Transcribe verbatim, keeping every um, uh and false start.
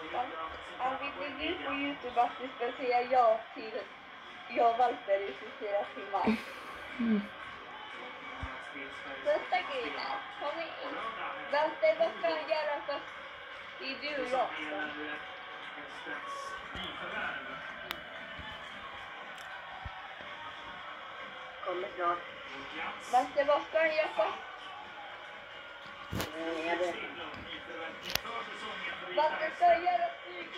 Han vill lägga ut på YouTube att vi ska säga ja till jag och Walter i tjugofyra timmar. Mm. Första grejen, kom in. Walter, vad ska han göra först? Det är du och jag. Kommer snart. Walter, vad ska han göra först? Mm, jag vet. Walter ska göra